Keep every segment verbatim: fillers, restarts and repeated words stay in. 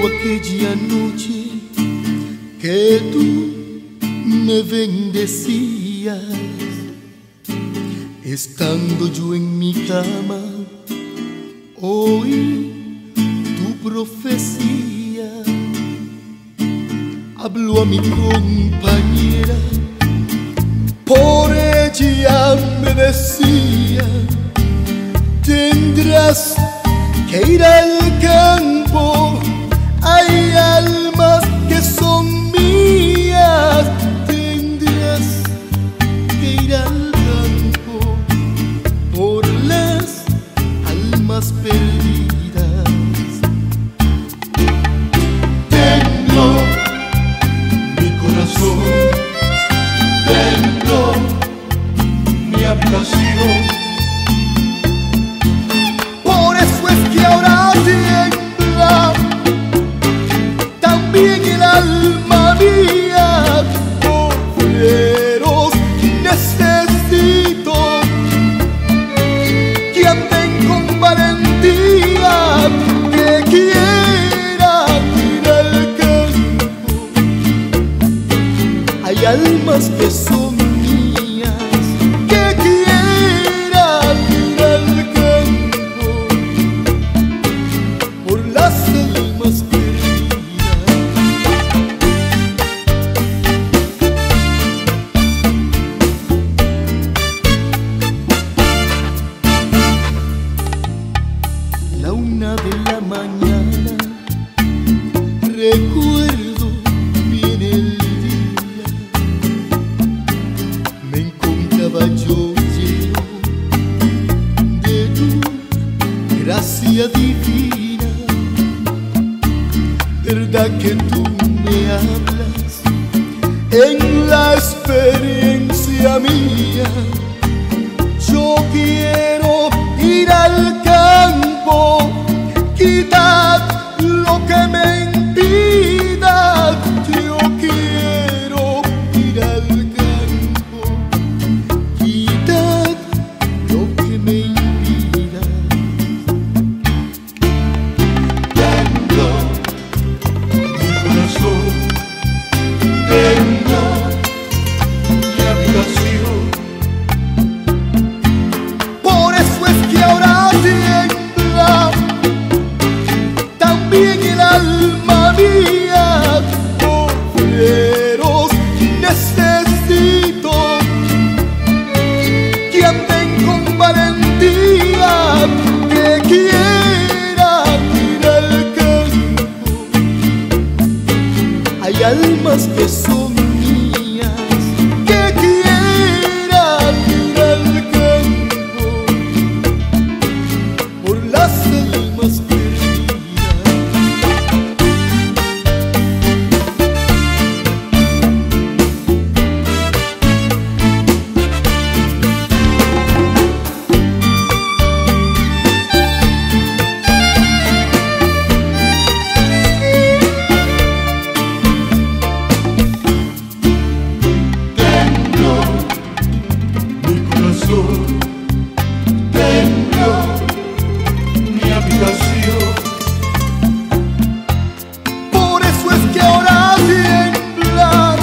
aquella noche que tú me bendecías, estando yo en mi cama, oí tu profecía. Habló a mi compañera, por ella me decía: tendrás que ir al campo, hay almas que son mías. Tendrás que ir al campo por las almas perdidas. Tembló mi corazón, tembló mi habitación. Por eso es que ahora tiembla también el alma mía. Obreros necesito que anden con valentía, que quieran ir al campo. Hay almas que son mías, que quieran ir al campo por las almas perdidas. La una de la mañana, recuerdo bien el día, me encontraba yo lleno de tu gracia divina. Verdad que tú me hablas en la experiencia mía. Yo quiero ir al campo, quitad lo que me impida. Yo quiero ir al campo, quitad lo que me impida. Tembló mi corazón, tembló mi habitación. Por eso es que ahora tiembla también el alma mía. Obreros necesito que anden con valentía, que quieran ir al campo. Hay almas que son mías, que quieran ir al campo por las almas perdidas. Tembló mi habitación. Por eso es que ahora tiembla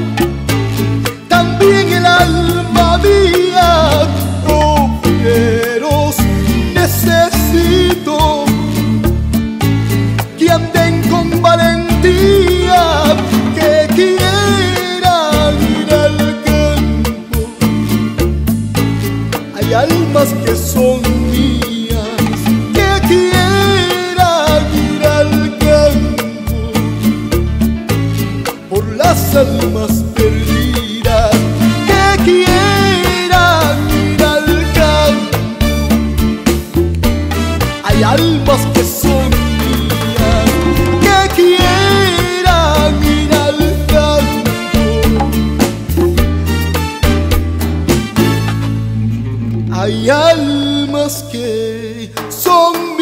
también el alma mía. Obreros necesito que anden con valentía, que quieran ir al campo. Hay almas que son mías, que quieran ir al campo por las almas perdidas, que quieran ir al campo. Hay almas que son mías, que quieran ir al campo. Hay almas que son